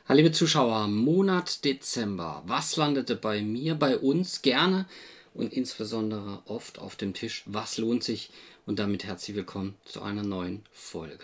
Hallo liebe Zuschauer, Monat Dezember. Was landete bei mir, bei uns gerne und insbesondere oft auf dem Tisch? Was lohnt sich? Und damit herzlich willkommen zu einer neuen Folge.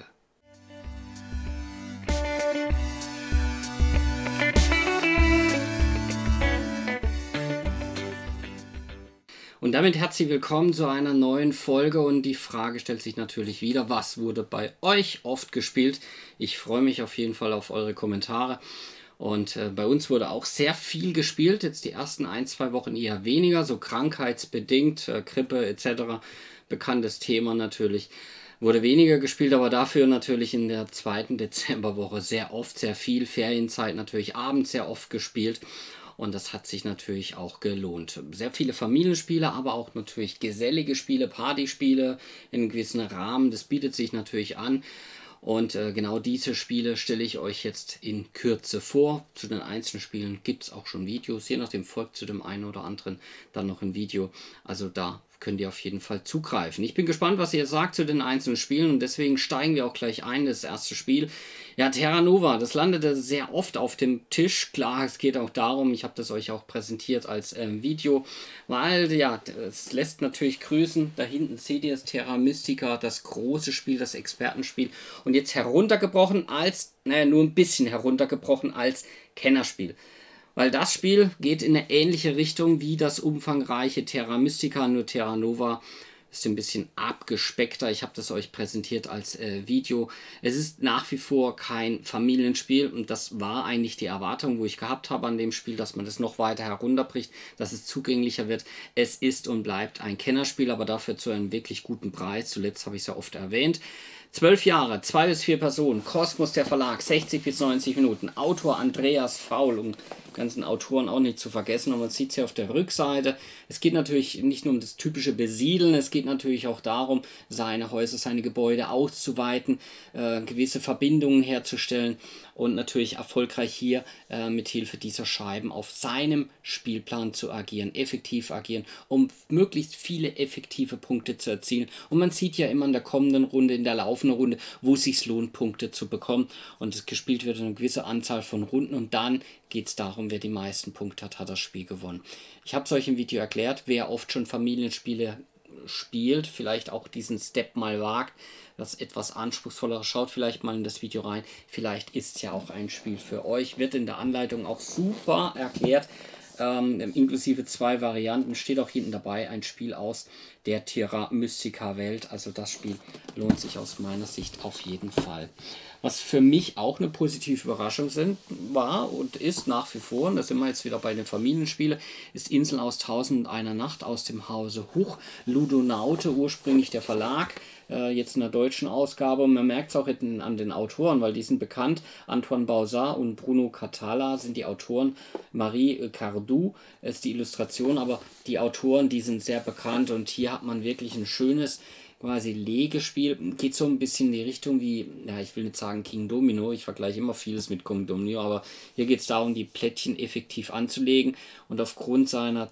Und damit herzlich willkommen zu einer neuen Folge und die Frage stellt sich natürlich wieder, was wurde bei euch oft gespielt? Ich freue mich auf jeden Fall auf eure Kommentare und bei uns wurde auch sehr viel gespielt, jetzt die ersten 1-2 Wochen eher weniger, so krankheitsbedingt, Grippe etc., bekanntes Thema natürlich. Wurde weniger gespielt, aber dafür natürlich in der zweiten Dezemberwoche sehr oft, sehr viel, Ferienzeit natürlich abends sehr oft gespielt. Und das hat sich natürlich auch gelohnt. Sehr viele Familienspiele, aber auch natürlich gesellige Spiele, Partyspiele in einem gewissen Rahmen. Das bietet sich natürlich an. Und genau diese Spiele stelle ich euch jetzt in Kürze vor. Zu den einzelnen Spielen gibt es auch schon Videos. Je nachdem folgt zu dem einen oder anderen dann noch ein Video. Also da könnt ihr auf jeden Fall zugreifen. Ich bin gespannt, was ihr sagt zu den einzelnen Spielen und deswegen steigen wir auch gleich ein. Das erste Spiel, ja, Terra Nova, das landete sehr oft auf dem Tisch. Klar, es geht auch darum, ich habe das euch auch präsentiert als Video, weil, ja, es lässt natürlich grüßen. Da hinten seht ihr das Terra Mystica, das große Spiel, das Expertenspiel und jetzt heruntergebrochen als, naja, nur ein bisschen heruntergebrochen als Kennerspiel. Weil das Spiel geht in eine ähnliche Richtung wie das umfangreiche Terra Mystica, nur Terra Nova ist ein bisschen abgespeckter. Ich habe das euch präsentiert als Video. Es ist nach wie vor kein Familienspiel und das war eigentlich die Erwartung, wo ich gehabt habe an dem Spiel, dass man das noch weiter herunterbricht, dass es zugänglicher wird. Es ist und bleibt ein Kennerspiel, aber dafür zu einem wirklich guten Preis. Zuletzt habe ich es ja oft erwähnt. 12 Jahre, 2 bis 4 Personen, Kosmos der Verlag, 60 bis 90 Minuten, Autor Andreas Faul, um ganzen Autoren auch nicht zu vergessen, und man sieht es hier auf der Rückseite. Es geht natürlich nicht nur um das typische Besiedeln, es geht natürlich auch darum, seine Häuser, seine Gebäude auszuweiten, gewisse Verbindungen herzustellen und natürlich erfolgreich hier mit Hilfe dieser Scheiben auf seinem Spielplan zu agieren, effektiv agieren, um möglichst viele effektive Punkte zu erzielen. Und man sieht ja immer in der kommenden Runde, in der laufenden Runde, wo es sich lohnt, Punkte zu bekommen. Und es gespielt wird eine gewisse Anzahl von Runden und dann geht es darum, wer die meisten Punkte hat, hat das Spiel gewonnen. Ich habe es euch im Video erklärt, wer oft schon Familienspiele spielt, vielleicht auch diesen Step mal wagt, das etwas anspruchsvoller, schaut vielleicht mal in das Video rein, vielleicht ist es ja auch ein Spiel für euch, wird in der Anleitung auch super erklärt, inklusive 2 Varianten, steht auch hinten dabei ein Spiel aus der Terra Mystica Welt, also das Spiel lohnt sich aus meiner Sicht auf jeden Fall. Was für mich auch eine positive Überraschung war und ist nach wie vor, und da sind wir jetzt wieder bei den Familienspielen, ist Inseln aus 1001 Nacht aus dem Hause Huch, Ludonaute, ursprünglich der Verlag, jetzt in der deutschen Ausgabe. Und man merkt es auch an den Autoren, weil die sind bekannt. Antoine Bauzat und Bruno Cathala sind die Autoren. Marie Cardou ist die Illustration, aber die Autoren, die sind sehr bekannt. Und hier hat man wirklich ein schönes quasi Legespiel. Geht so ein bisschen in die Richtung wie, ja, ich will nicht sagen King Domino, ich vergleiche immer vieles mit King Domino, aber hier geht es darum, die Plättchen effektiv anzulegen und aufgrund seiner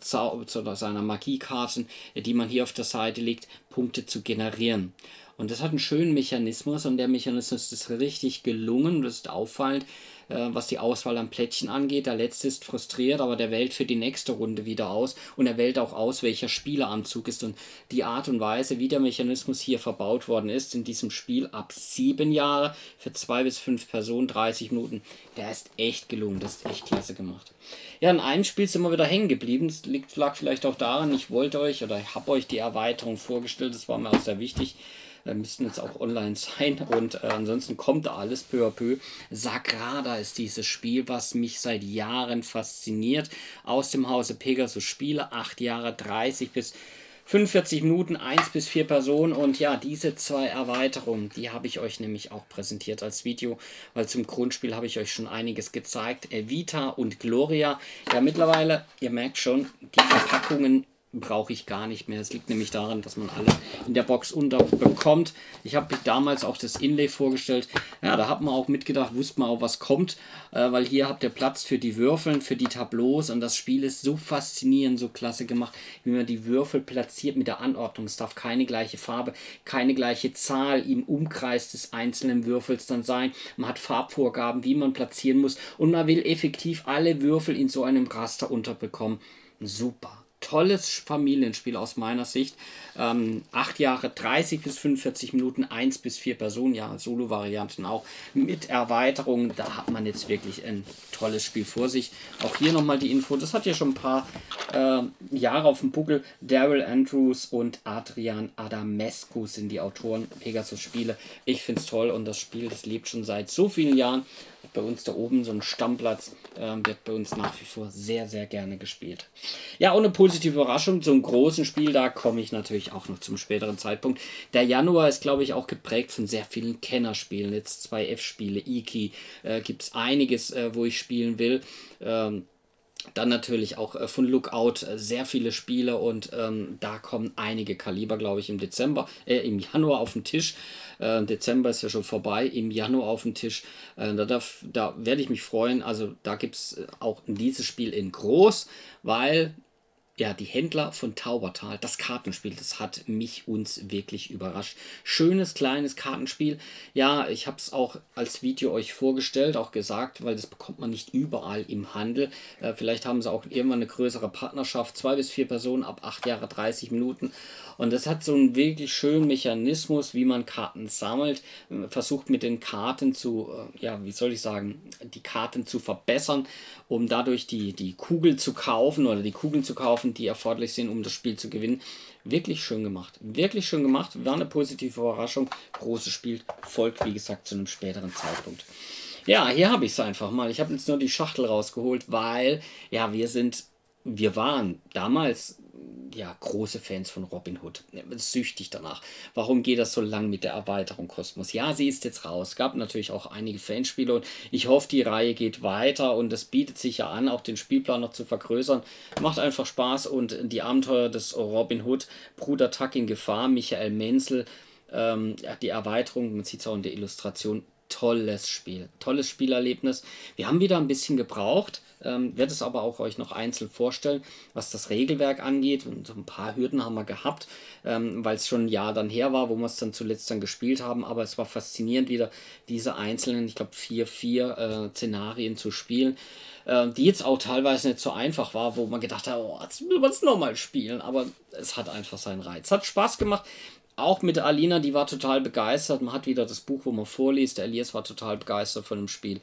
Magiekarten, die man hier auf der Seite legt, Punkte zu generieren. Und das hat einen schönen Mechanismus und der Mechanismus ist richtig gelungen, das ist auffallend, was die Auswahl an Plättchen angeht. Der letzte ist frustriert, aber der wählt für die nächste Runde wieder aus und er wählt auch aus, welcher Spieler am Zug ist. Und die Art und Weise, wie der Mechanismus hier verbaut worden ist, in diesem Spiel ab 7 Jahre für 2 bis 5 Personen, 30 Minuten, der ist echt gelungen, das ist echt klasse gemacht. Ja, in einem Spiel sind wir wieder hängen geblieben. Das lag vielleicht auch daran, ich wollte euch oder ich habe euch die Erweiterung vorgestellt, das war mir auch sehr wichtig. Müssten jetzt auch online sein und ansonsten kommt da alles peu à peu. Sagrada ist dieses Spiel, was mich seit Jahren fasziniert. Aus dem Hause Pegasus Spiele, 8 Jahre, 30 bis 45 Minuten, 1 bis 4 Personen und ja, diese 2 Erweiterungen, die habe ich euch nämlich auch präsentiert als Video, weil zum Grundspiel habe ich euch schon einiges gezeigt. Evita und Gloria, ja mittlerweile, ihr merkt schon, die Verpackungen brauche ich gar nicht mehr. Es liegt nämlich daran, dass man alles in der Box unterbekommt. Ich habe damals auch das Inlay vorgestellt. Ja, da hat man auch mitgedacht, wusste man auch, was kommt, weil hier habt ihr Platz für die Würfeln, für die Tableaus und das Spiel ist so faszinierend, so klasse gemacht, wie man die Würfel platziert mit der Anordnung. Es darf keine gleiche Farbe, keine gleiche Zahl im Umkreis des einzelnen Würfels dann sein. Man hat Farbvorgaben, wie man platzieren muss und man will effektiv alle Würfel in so einem Raster unterbekommen. Super. Tolles Familienspiel aus meiner Sicht. 8 Jahre, 30 bis 45 Minuten, 1 bis 4 Personen, ja, Solo-Varianten auch mit Erweiterungen. Da hat man jetzt wirklich ein tolles Spiel vor sich. Auch hier nochmal die Info, das hat ja schon ein paar Jahre auf dem Buckel. Daryl Andrews und Adrian Adamescu sind die Autoren Pegasus Spiele. Ich finde es toll und das Spiel, das lebt schon seit so vielen Jahren. Bei uns da oben so ein Stammplatz, wird bei uns nach wie vor sehr, sehr gerne gespielt. Ja, und eine positive Überraschung, so einem großen Spiel, da komme ich natürlich auch noch zum späteren Zeitpunkt. Der Januar ist, glaube ich, auch geprägt von sehr vielen Kennerspielen. Jetzt 2 F-Spiele, Iki, gibt es einiges, wo ich spielen will. Dann natürlich auch von Lookout sehr viele Spiele und da kommen einige Kaliber, glaube ich, im Januar auf den Tisch. Dezember ist ja schon vorbei, im Januar auf den Tisch. Da werde ich mich freuen. Also da gibt es auch dieses Spiel in groß, weil ja, die Händler von Taubertal, das Kartenspiel, das hat uns wirklich überrascht. Schönes, kleines Kartenspiel. Ja, ich habe es auch als Video euch vorgestellt, auch gesagt, weil das bekommt man nicht überall im Handel. Vielleicht haben sie auch irgendwann eine größere Partnerschaft, 2 bis 4 Personen ab 8 Jahre, 30 Minuten. Und das hat so einen wirklich schönen Mechanismus, wie man Karten sammelt, versucht mit den Karten zu, ja, wie soll ich sagen, die Karten zu verbessern, um dadurch die Kugel zu kaufen oder die Kugeln zu kaufen, die erforderlich sind, um das Spiel zu gewinnen. Wirklich schön gemacht. Wirklich schön gemacht. War eine positive Überraschung. Großes Spiel folgt, wie gesagt, zu einem späteren Zeitpunkt. Ja, hier habe ich es einfach mal. Ich habe jetzt nur die Schachtel rausgeholt, weil, ja, wir waren damals ja große Fans von Robin Hood. Süchtig danach. Warum geht das so lang mit der Erweiterung Kosmos? Ja, sie ist jetzt raus. Es gab natürlich auch einige Fanspiele und ich hoffe, die Reihe geht weiter und es bietet sich ja an, auch den Spielplan noch zu vergrößern. Macht einfach Spaß und die Abenteuer des Robin Hood, Bruder Tuck in Gefahr, Michael Menzel, die Erweiterung, man sieht es auch in der Illustration, tolles Spiel, tolles Spielerlebnis. Wir haben wieder ein bisschen gebraucht, werde es aber auch euch noch einzeln vorstellen, was das Regelwerk angeht. Und so ein paar Hürden haben wir gehabt, weil es schon ein Jahr dann her war, wo wir es dann zuletzt dann gespielt haben. Aber es war faszinierend, wieder diese einzelnen, ich glaube 4 Szenarien zu spielen, die jetzt auch teilweise nicht so einfach war, wo man gedacht hat, oh, jetzt will man es nochmal spielen. Aber es hat einfach seinen Reiz. Hat Spaß gemacht. Auch mit Alina, die war total begeistert. Man hat wieder das Buch, wo man vorliest. Der Elias war total begeistert von dem Spiel.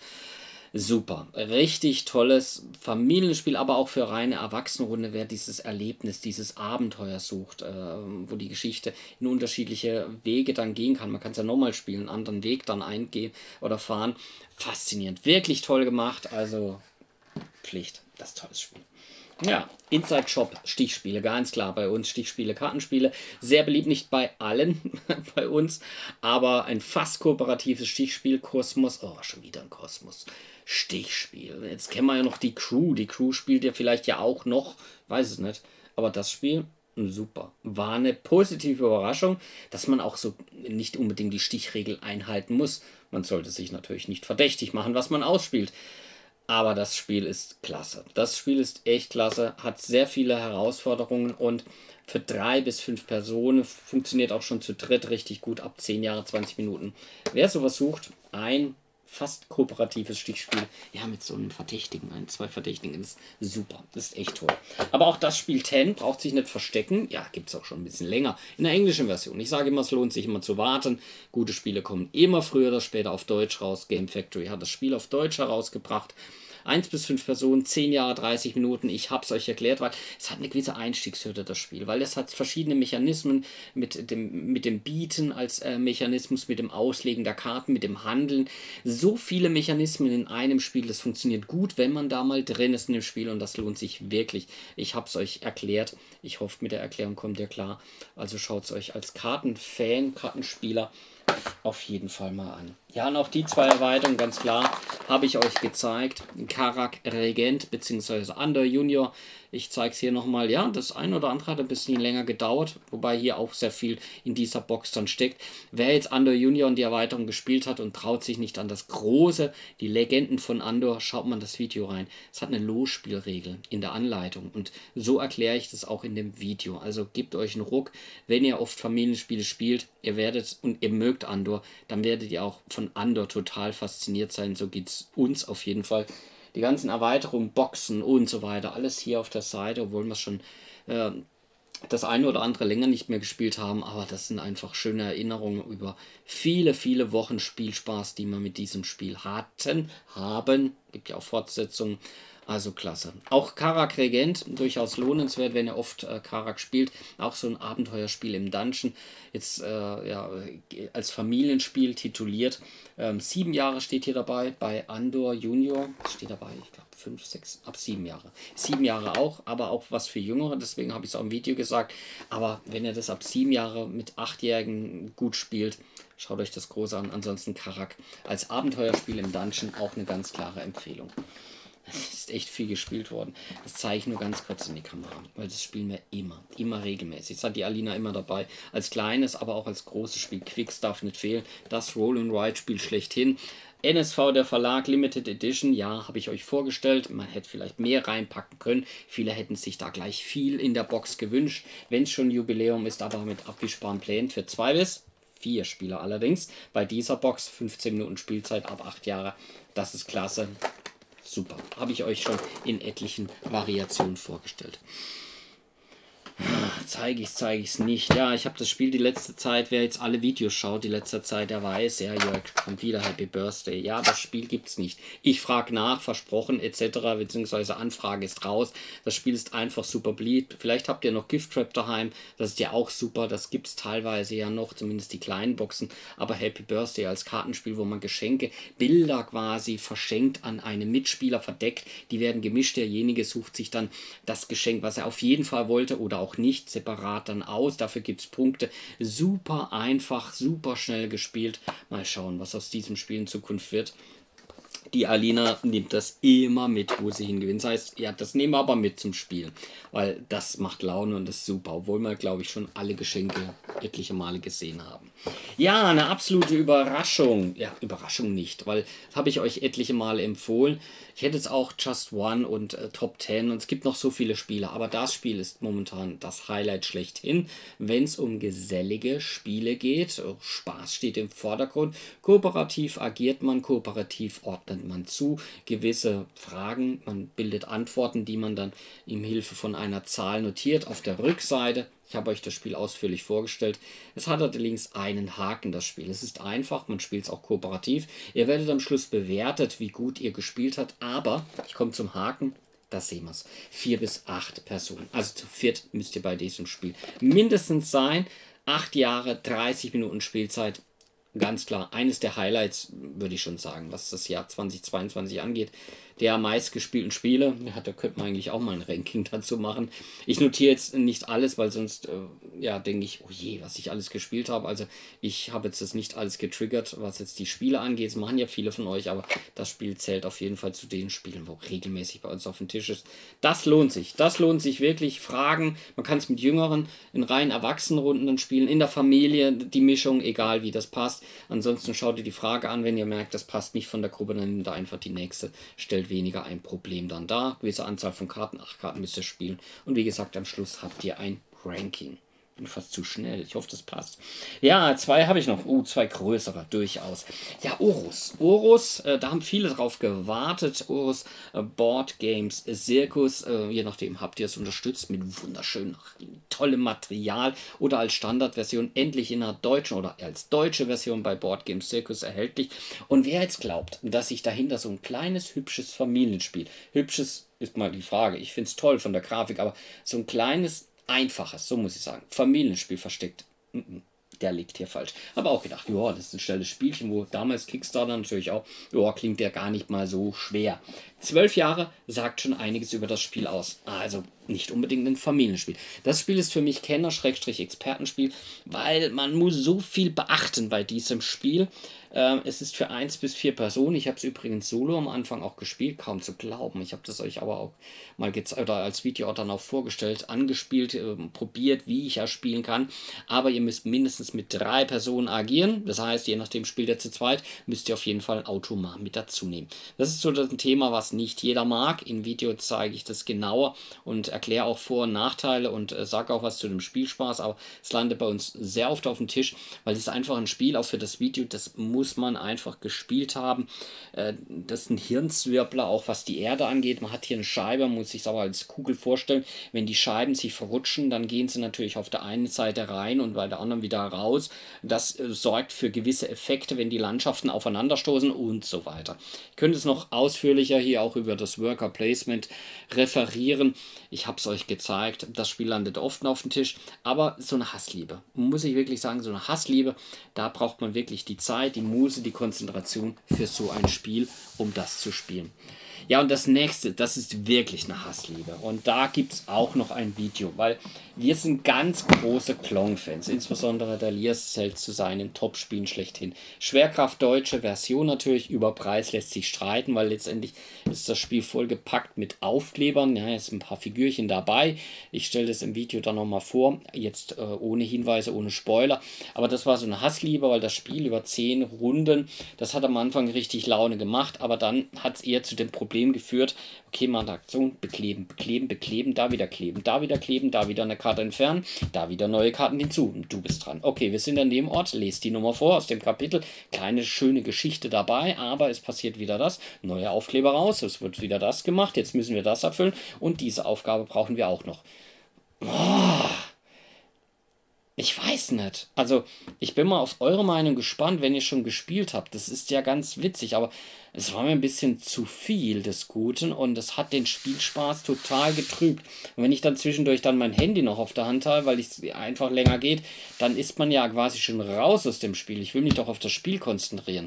Super. Richtig tolles Familienspiel, aber auch für reine Erwachsenenrunde, wer dieses Erlebnis, dieses Abenteuer sucht, wo die Geschichte in unterschiedliche Wege dann gehen kann. Man kann es ja nochmal spielen, einen anderen Weg dann eingehen oder fahren. Faszinierend. Wirklich toll gemacht. Also Pflicht. Das ist ein tolles Spiel. Ja, Inside Shop, Stichspiele, ganz klar bei uns, Stichspiele, Kartenspiele, sehr beliebt, nicht bei allen bei uns, aber ein fast kooperatives Stichspiel, Kosmos, oh, schon wieder ein Kosmos, Stichspiel, jetzt kennen wir ja noch die Crew spielt ja vielleicht ja auch noch, weiß es nicht, aber das Spiel, super, war eine positive Überraschung, dass man auch so nicht unbedingt die Stichregel einhalten muss, man sollte sich natürlich nicht verdächtig machen, was man ausspielt. Aber das Spiel ist klasse. Das Spiel ist echt klasse, hat sehr viele Herausforderungen und für 3 bis 5 Personen funktioniert auch schon zu dritt richtig gut ab 10 Jahre, 20 Minuten. Wer sowas sucht, ein fast kooperatives Stichspiel, ja, mit so einem Verdächtigen, 2 Verdächtigen, ist super, das ist echt toll. Aber auch das Spiel 10 braucht sich nicht verstecken, ja, gibt es auch schon ein bisschen länger in der englischen Version. Ich sage immer, es lohnt sich immer zu warten, gute Spiele kommen immer früher oder später auf Deutsch raus. Game Factory hat das Spiel auf Deutsch herausgebracht. 1 bis 5 Personen, 10 Jahre, 30 Minuten. Ich habe es euch erklärt, weil es hat eine gewisse Einstiegshürde, das Spiel. Weil es hat verschiedene Mechanismen mit dem Bieten als Mechanismus, mit dem Auslegen der Karten, mit dem Handeln. So viele Mechanismen in einem Spiel. Das funktioniert gut, wenn man da mal drin ist in dem Spiel. Und das lohnt sich wirklich. Ich habe es euch erklärt. Ich hoffe, mit der Erklärung kommt ihr klar. Also schaut es euch als Kartenfan, Kartenspieler auf jeden Fall mal an. Ja, und auch die 2 Erweiterungen, ganz klar. habe ich euch gezeigt. Karak Regent bzw. Andor Junior. Ich zeige es hier nochmal. Ja, das ein oder andere hat ein bisschen länger gedauert, wobei hier auch sehr viel in dieser Box dann steckt. Wer jetzt Andor Junior und die Erweiterung gespielt hat und traut sich nicht an das Große, die Legenden von Andor, schaut mal das Video rein. Es hat eine Losspielregel in der Anleitung und so erkläre ich das auch in dem Video. Also gebt euch einen Ruck, wenn ihr oft Familienspiele spielt, ihr werdet und ihr mögt Andor, dann werdet ihr auch von Andor total fasziniert sein. So geht es uns auf jeden Fall. Die ganzen Erweiterungen, Boxen und so weiter, alles hier auf der Seite, obwohl wir schon das eine oder andere länger nicht mehr gespielt haben, aber das sind einfach schöne Erinnerungen über viele, viele Wochen Spielspaß, die wir mit diesem Spiel haben. Gibt ja auch Fortsetzungen. Also klasse. Auch Karak Regent, durchaus lohnenswert, wenn ihr oft Karak spielt. Auch so ein Abenteuerspiel im Dungeon. Jetzt ja, als Familienspiel tituliert. 7 Jahre steht hier dabei. Bei Andor Junior steht dabei, ich glaube 5, 6, ab 7 Jahre. 7 Jahre auch, aber auch was für Jüngere. Deswegen habe ich es auch im Video gesagt. Aber wenn ihr das ab 7 Jahre mit 8-Jährigen gut spielt, schaut euch das Große an. Ansonsten Karak als Abenteuerspiel im Dungeon auch eine ganz klare Empfehlung. Es ist echt viel gespielt worden. Das zeige ich nur ganz kurz in die Kamera, weil das spielen wir immer regelmäßig. Das hat die Alina immer dabei. Als kleines, aber auch als großes Spiel. Quicks darf nicht fehlen. Das Roll-and-Ride-Spiel schlechthin. NSV, der Verlag, Limited Edition, ja, habe ich euch vorgestellt. Man hätte vielleicht mehr reinpacken können. Viele hätten sich da gleich viel in der Box gewünscht. Wenn es schon Jubiläum ist, aber mit abwischbaren Plänen für 2 bis 4 Spieler allerdings. Bei dieser Box 15 Minuten Spielzeit ab 8 Jahre. Das ist klasse. Super, habe ich euch schon in etlichen Variationen vorgestellt. Zeige ich es nicht. Ja, ich habe das Spiel die letzte Zeit, wer jetzt alle Videos schaut, die letzte Zeit, der weiß, ja, Jörg, kommt wieder Happy Birthday. Ja, das Spiel gibt es nicht. Ich frage nach, versprochen, etc., beziehungsweise Anfrage ist raus. Das Spiel ist einfach super beliebt. Vielleicht habt ihr noch Gift Trap daheim, das ist ja auch super. Das gibt es teilweise ja noch, zumindest die kleinen Boxen. Aber Happy Birthday als Kartenspiel, wo man Geschenke, Bilder quasi verschenkt an einen Mitspieler verdeckt. Die werden gemischt. Derjenige sucht sich dann das Geschenk, was er auf jeden Fall wollte oder auch nicht separat dann aus. Dafür gibt es Punkte. Super einfach, super schnell gespielt. Mal schauen, was aus diesem Spiel in Zukunft wird. Die Alina nimmt das immer mit, wo sie hingewinnt. Das heißt, ja, das nehmen wir aber mit zum Spielen, weil das macht Laune und das ist super, obwohl wir, glaube ich, schon alle Geschenke etliche Male gesehen haben. Ja, eine absolute Überraschung. Ja, Überraschung nicht, weil das habe ich euch etliche Male empfohlen. Ich hätte jetzt auch Just One und Top 10 und es gibt noch so viele Spiele, aber das Spiel ist momentan das Highlight schlechthin, wenn es um gesellige Spiele geht. Spaß steht im Vordergrund. Kooperativ agiert man, kooperativ ordnet man zu gewisse Fragen. Man bildet Antworten, die man dann in Hilfe von einer Zahl notiert. Auf der Rückseite, ich habe euch das Spiel ausführlich vorgestellt. Es hat allerdings einen Haken, das Spiel. Es ist einfach, man spielt es auch kooperativ. Ihr werdet am Schluss bewertet, wie gut ihr gespielt habt, aber ich komme zum Haken. Das sehen wir es. 4 bis 8 Personen. Also zu viert müsst ihr bei diesem Spiel mindestens sein. 8 Jahre, 30 Minuten Spielzeit. Ganz klar, eines der Highlights, würde ich schon sagen, was das Jahr 2022 angeht. Der meistgespielten Spiele, ja, da könnte man eigentlich auch mal ein Ranking dazu machen. Ich notiere jetzt nicht alles, weil sonst, ja, denke ich, oh je, was ich alles gespielt habe. Also ich habe jetzt das nicht alles getriggert, was jetzt die Spiele angeht. Das machen ja viele von euch, aber das Spiel zählt auf jeden Fall zu den Spielen, wo regelmäßig bei uns auf dem Tisch ist. Das lohnt sich wirklich. Fragen, man kann es mit Jüngeren in rein Erwachsenenrunden dann spielen, in der Familie, die Mischung, egal wie das passt. Ansonsten schaut ihr die Frage an, wenn ihr merkt, das passt nicht von der Gruppe, dann nehmt ihr einfach die nächste, stellt weniger ein Problem dann dar. Gewisse Anzahl von Karten, 8 Karten müsst ihr spielen. Und wie gesagt, am Schluss habt ihr ein Ranking. Bin fast zu schnell. Ich hoffe, das passt. Ja, 2 habe ich noch. 2 größere, durchaus. Ja, Orus. Orus, da haben viele drauf gewartet. Orus Board Games Circus. Je nachdem habt ihr es unterstützt mit wunderschönem, tollem Material oder als Standardversion endlich in einer deutschen oder als deutsche Version bei Board Games Circus erhältlich. Und wer jetzt glaubt, dass sich dahinter so ein kleines, hübsches Familienspiel, hübsches ist mal die Frage, ich finde es toll von der Grafik, aber so ein kleines, einfaches, so muss ich sagen, Familienspiel versteckt. Der liegt hier falsch. Aber auch gedacht, ja, das ist ein schnelles Spielchen, wo damals Kickstarter natürlich auch, ja, klingt ja gar nicht mal so schwer. 12 Jahre sagt schon einiges über das Spiel aus. Also nicht unbedingt ein Familienspiel. Das Spiel ist für mich Kenner-Expertenspiel, weil man muss so viel beachten bei diesem Spiel. Es ist für 1 bis 4 Personen. Ich habe es übrigens solo am Anfang auch gespielt, kaum zu glauben. Ich habe das euch aber auch mal gezeigt oder als Video auch dann auch vorgestellt, angespielt, probiert, wie ich ja spielen kann. Aber ihr müsst mindestens mit 3 Personen agieren. Das heißt, je nachdem spielt ihr zu zweit, müsst ihr auf jeden Fall ein Automat mit dazu nehmen. Das ist so ein Thema, was nicht jeder mag. Im Video zeige ich das genauer und erkläre auch Vor- und Nachteile und sage auch was zu dem Spielspaß. Aber es landet bei uns sehr oft auf dem Tisch, weil es ist einfach ein Spiel, auch für das Video, das muss man einfach gespielt haben. Das ist ein Hirnzwirbler, auch was die Erde angeht. Man hat hier eine Scheibe, man muss sich aber als Kugel vorstellen. Wenn die Scheiben sich verrutschen, dann gehen sie natürlich auf der einen Seite rein und bei der anderen wieder raus. Das sorgt für gewisse Effekte, wenn die Landschaften aufeinanderstoßen und so weiter. Ich könnte es noch ausführlicher hier auch über das Worker Placement referieren. Ich habe es euch gezeigt. Das Spiel landet oft auf dem Tisch, aber so eine Hassliebe. Muss ich wirklich sagen, so eine Hassliebe, da braucht man wirklich die Zeit, die Muße, die Konzentration für so ein Spiel, um das zu spielen. Ja, und das nächste, das ist wirklich eine Hassliebe. Und da gibt es auch noch ein Video, weil wir sind ganz große Klong-Fans, insbesondere der Liers zählt zu seinen Top-Spielen schlechthin. Schwerkraft deutsche Version natürlich, über Preis lässt sich streiten, weil letztendlich ist das Spiel vollgepackt mit Aufklebern. Ja, es sind ein paar Figürchen dabei. Ich stelle das im Video dann nochmal vor, jetzt ohne Hinweise, ohne Spoiler. Aber das war so eine Hassliebe, weil das Spiel über 10 Runden, das hat am Anfang richtig Laune gemacht, aber dann hat es eher zu dem Problem geführt, okay, man hat Aktion, bekleben, bekleben, bekleben, da wieder kleben, da wieder kleben, da wieder eine Karte entfernen, da wieder neue Karten hinzu. Du bist dran. Okay, wir sind an dem Ort, lest die Nummer vor aus dem Kapitel. Kleine, schöne Geschichte dabei, aber es passiert wieder das. Neue Aufkleber raus, es wird wieder das gemacht, jetzt müssen wir das erfüllen und diese Aufgabe brauchen wir auch noch. Oh, ich weiß nicht. Also, ich bin mal auf eure Meinung gespannt, wenn ihr schon gespielt habt. Das ist ja ganz witzig, aber es war mir ein bisschen zu viel des Guten und es hat den Spielspaß total getrübt. Und wenn ich dann zwischendurch dann mein Handy noch auf der Hand habe, weil es einfach länger geht, dann ist man ja quasi schon raus aus dem Spiel. Ich will mich doch auf das Spiel konzentrieren.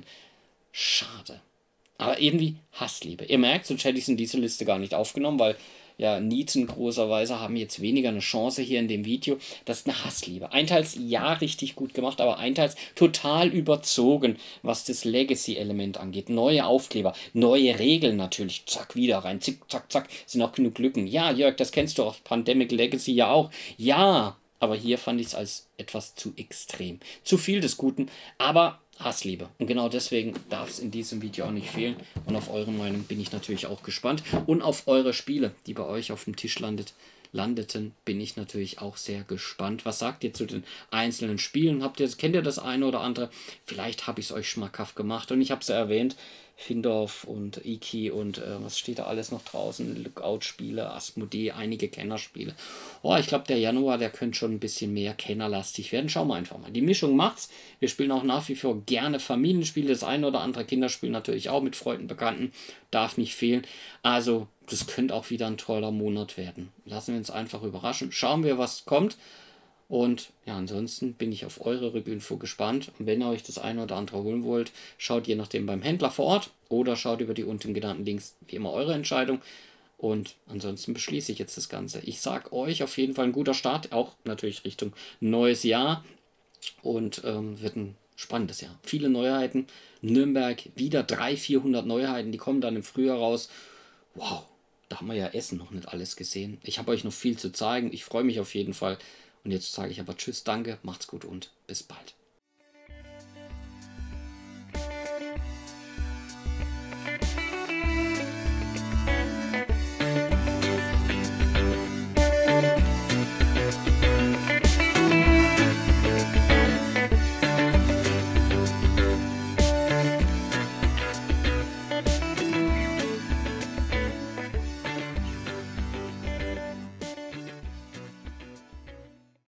Schade. Aber irgendwie Hassliebe. Ihr merkt, sonst hätte ich es in diese Liste gar nicht aufgenommen, weil ja, Nieten großerweise haben jetzt weniger eine Chance hier in dem Video. Das ist eine Hassliebe. Einteils ja richtig gut gemacht, aber einteils total überzogen, was das Legacy-Element angeht. Neue Aufkleber, neue Regeln natürlich. Zack, wieder rein. Zick, zack, zack. Sind auch genug Lücken. Ja, Jörg, das kennst du auch. Pandemic Legacy ja auch. Ja, aber hier fand ich es als etwas zu extrem. Zu viel des Guten, aber Hassliebe. Und genau deswegen darf es in diesem Video auch nicht fehlen. Und auf eure Meinung bin ich natürlich auch gespannt. Und auf eure Spiele, die bei euch auf dem Tisch landeten, bin ich natürlich auch sehr gespannt. Was sagt ihr zu den einzelnen Spielen? Kennt ihr das eine oder andere? Vielleicht habe ich es euch schmackhaft gemacht. Und ich habe es ja erwähnt, Findorf und Iki und was steht da alles noch draußen? Lookout-Spiele, Asmodee, einige Kennerspiele. Oh, ich glaube, der Januar, der könnte schon ein bisschen mehr kennerlastig werden. Schauen wir einfach mal. Die Mischung macht's. Wir spielen auch nach wie vor gerne Familienspiele. Das eine oder andere Kinderspiel natürlich auch mit Freunden, Bekannten. Darf nicht fehlen. Also, das könnte auch wieder ein toller Monat werden. Lassen wir uns einfach überraschen. Schauen wir, was kommt. Und ja, ansonsten bin ich auf eure Rückinfo gespannt. Und wenn ihr euch das eine oder andere holen wollt, schaut je nachdem beim Händler vor Ort oder schaut über die unten genannten Links. Wie immer eure Entscheidung. Und ansonsten beschließe ich jetzt das Ganze. Ich sage euch auf jeden Fall ein guter Start, auch natürlich Richtung neues Jahr. Und wird ein spannendes Jahr. Viele Neuheiten. Nürnberg, wieder 300, 400 Neuheiten, die kommen dann im Frühjahr raus. Wow, da haben wir ja Essen noch nicht alles gesehen. Ich habe euch noch viel zu zeigen. Ich freue mich auf jeden Fall. Und jetzt sage ich aber Tschüss, danke, macht's gut und bis bald.